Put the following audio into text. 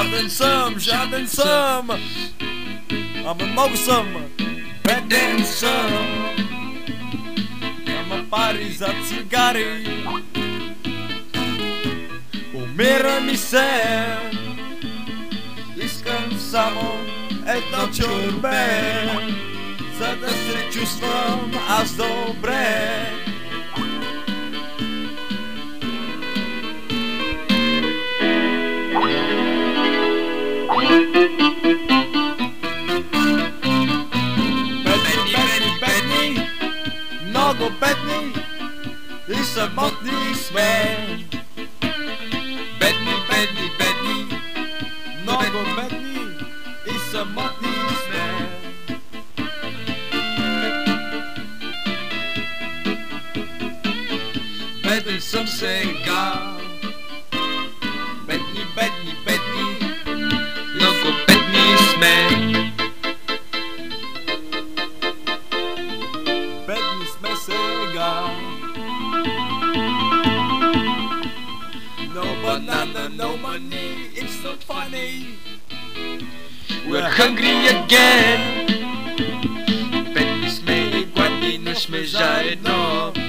Жаден съм, ама много съм беден съм. Няма пари за цигари, умира ми се. Искам само едно чорбе, за да се чувствам аз добре. Много бедни и самотни сме. Бедни, бедни, бедни, много бедни и самотни сме. Беден съм сега. Бедни, бедни, бедни, много бедни сме. Бедни сме сега. No banana, no money, it's so funny. We're hungry again. Бедни сме и гладни, но сме заедно.